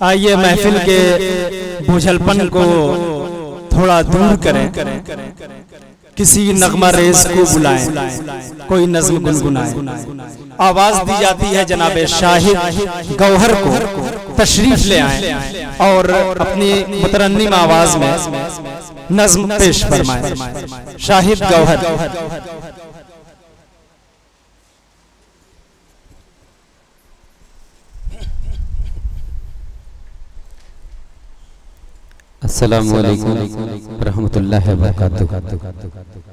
आइए महफिल के बोझलपन को थोड़ा दूर करें, किसी नगमा रेस को बुलाएं, कोई नज़्म गुनगुनाए। आवाज दी जाती है जनाबे शाहिद गौहर को, तशरीफ ले आए और अपनी मुतरन्निम आवाज में नज़्म पेश फरमाएं। शाहिद गौहर। अस्सलामु अलैकुम रहमतुल्लाहि व बरकातुहू।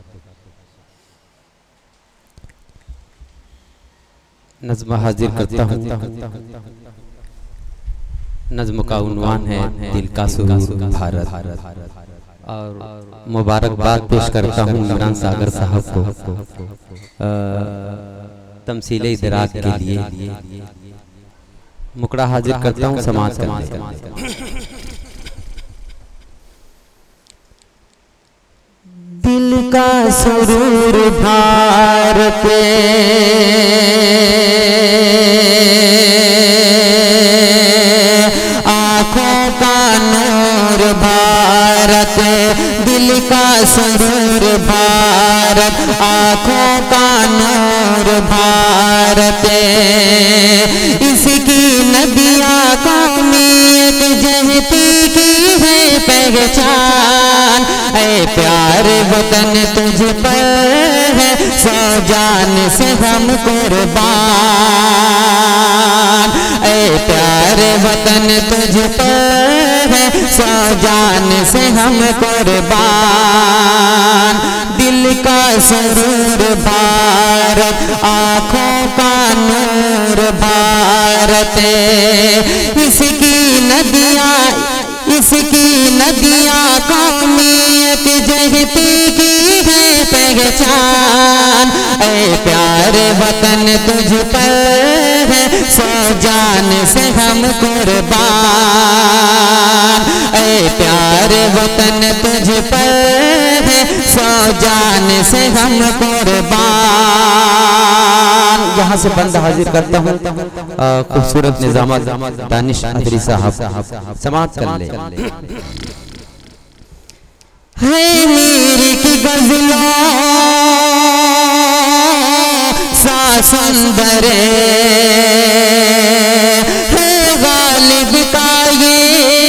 नज़्म हाजिर करता हूँ। नज़्म का उन्वान है दिल का सुरूर भारत, और मुबारकबाद पेश करता हूँ इमरान सागर साहब को तमसीले इदराक के लिए। मुकड़ा हाजिर करता हूँ समाज करने। दिल का सुरूर भारत, आँखों का नूर भारत, दिल का सुरूर भारत, आँखों का नूर भारत। इसकी नदियाँ कौमियत जहती की है पहचान। ऐ प्यारे वतन तुझ पर है सौ जान से हम कुर्बान। ऐ प्यारे वतन तुझ पर है सौ जान से हम कुर्बान। दिल का सुरूर भारत, आँखों का नूर भारत। इसकी नदियाँ कौमियत जहती की है पहचान। ऐ प्यारे वतन तुझ पर है सौ जान से हम कुर्बान। ऐ प्यारे वतन तुझ पर है सौ जान से हम कुर्बान। यहाँ से बंद हाजिर करता हूँ खूबसूरत निज़ामत दानिश अदरी साहब समाप्त कर ले। है मेरी की गज़लों सा सुंदर है गालिब का ये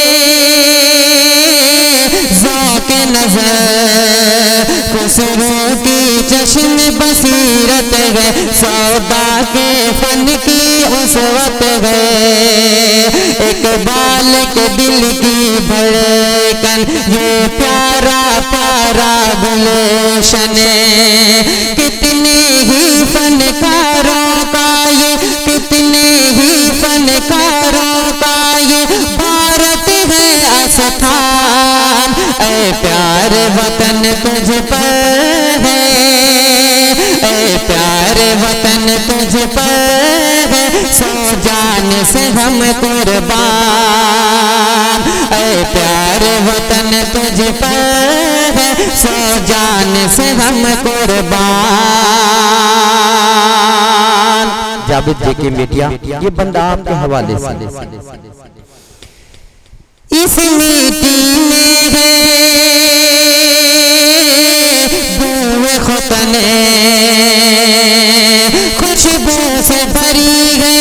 ज़ौक़ नज़र, खुसरो की चश्म बसीरत है, सौदा के फन की उसवत है। एक बालक दिल की धड़कन ये प्यारा प्यारा गुलशन। कितने ही फनकारों का ये, कितने ही फनकारों का ये भारत है आस्थान। ऐ प्यारे वतन तुझ पर है, ऐ प्यारे वतन तुझ पर है सौ जान से हम कुर्बान। ऐ प्यारे वतन तुझ पर है सौ जान से हम कुर्बान। जावेद जेके मीडिया, ये बंदा आपके हवाले से। इस मिट्टी में है बूए खुतने, खुशबू से भरी है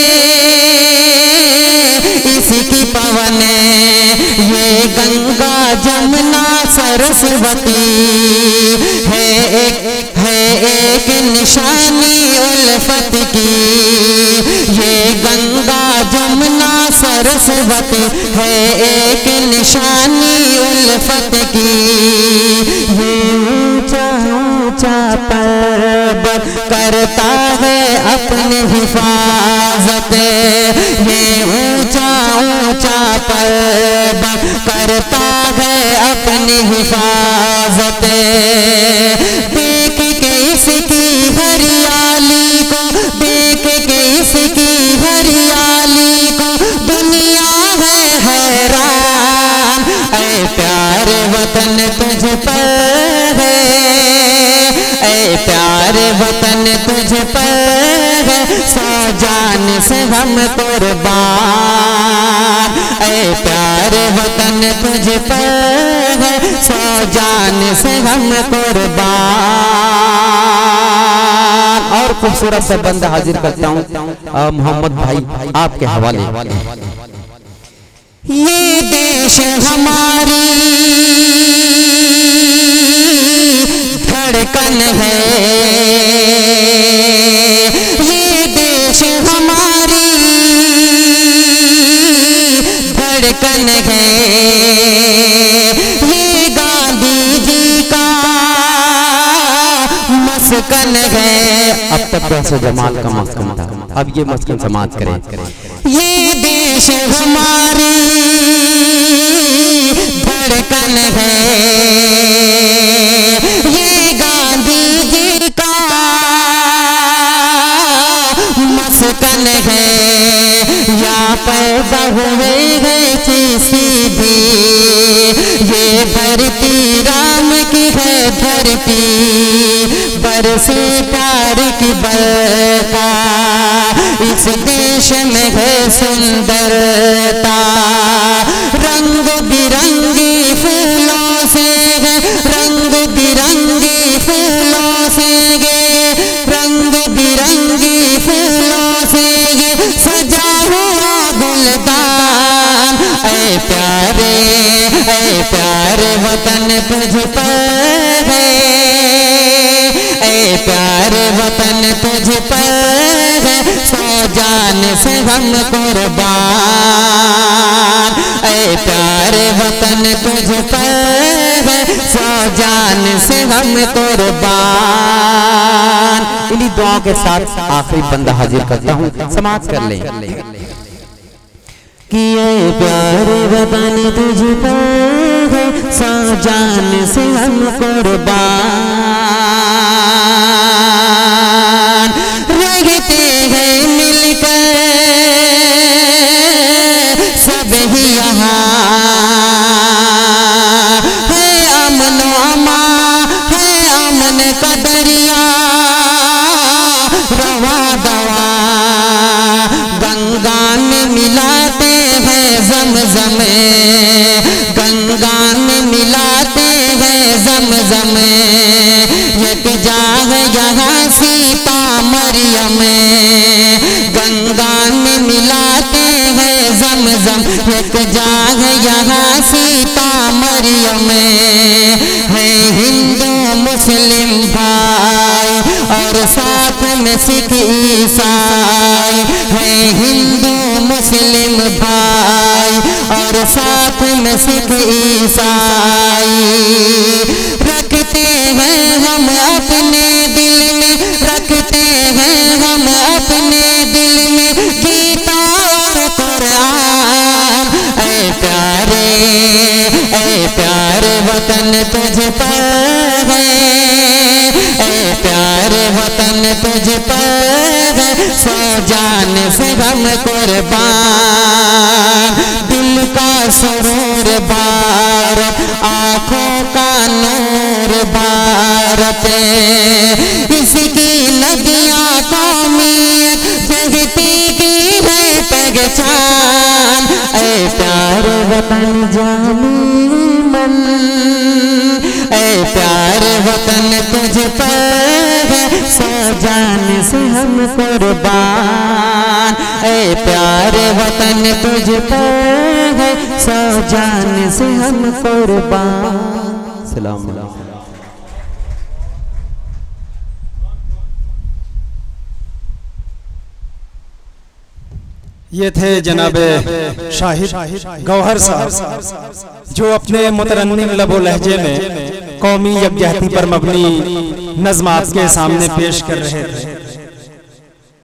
इसकी पवन। ये गंगा जमुना सरस्वती है एक निशानी उल्फत की। ये गंगा जमुना सरस्वती है एक निशानी उल्फत की। ये ऊंचा ऊंचा पर्वत करता है अपनी हिफाजत। ये ऊंचा ऊंचा पर्वत करता है अपनी हिफाजत। देख के इसकी हरियाली को, देख के इसकी हरियाली को दुनिया है हैरान। ऐ प्यारे वतन तुझ पर है, ऐ प्यारे वतन तुझ पर है सौ जान से हम कुर्बान। ऐ प्यारे वतन तुझ पर है, 100 जान से हम कुर्बान। और खूबसूरत से बंदा हाजिर करता हूँ मोहम्मद भाई आपके हवाले। ये देश हमारी धड़कन है, ये देश हमारी धड़कन है, ये गांधी जी का मस्कन है। अब तक तो जमाल का मस्कन था, अब ये मस्कन समाज करे। ये देश हमारी धड़कन है, ये गांधी जी का मस्कन है। यहाँ पैदा हुए हैं किसी भी, ये धरती राम की है धरती, बरसे प्यार की बरखा, इस देश में है सुंदरता। रंग बिरंगी फूलों से है, रंग बिरंगी फूलों से है, रंग बिरंगी फूलों से है सजा हुआ गुलदान। ऐ प्यारे वतन तुझ पर है, ऐ प्यारे वतन तुझ पर है, 100 जान से हम कुर्बान। ऐ प्यारे वतन तुझ पर है, 100 जान से हम कुर्बान। इन्हीं दुआओं के साथ आखिरी बंदा हाजिर करता हूँ, समाज कर ले। कि ऐ प्यारे वतन तुझ पर है, 100 जान से हम कुर्बान। रहते हैं मिलकर सब ही यहाँ, है अमन अमा, है अमन का दरिया रवा दवा। गंगा में मिलाते हैं ज़मज़म, गंगा में मिलाते हैं ज़मज़म। एक जाग यहाँ सीता मरियम, गंगा में मिलाते हैं ज़मज़म। एक जाग यहाँ सीता मरियम। है हिंदू मुस्लिम भाई और साथ में सिख ईसाई, है हिंदू मुस्लिम भाई और साथ में सिख ईसाई। रखते हैं हम अपने दिल में, रखते हैं हम अपने दिल में गीता और कुरान। ऐ प्यारे वतन तुझ पर है, ऐ प्यारे वतन तुझ पर है, 100 जान से हम कुर्बान। दिल का सुरूर भारत, आँखों का नूर भारत, इसकी नदियाँ कौमियत जगती की है पहचान। ऐ प्यारे वतन जानी मन, ऐ प्यारे वतन तुझ पर है, 100 जान से हम कुर्बान। ऐ प्यारे वतन तुझ पर है, 100 जान से हम कुर्बान। सलाम अलैकुम। ये थे जनाबे शाहिद गौहर साहब, जो अपने मुतरन्निम लबो लहजे में कौमी यकजहती पर मबनी नज़्म आपके सामने पेश कर रहे थे।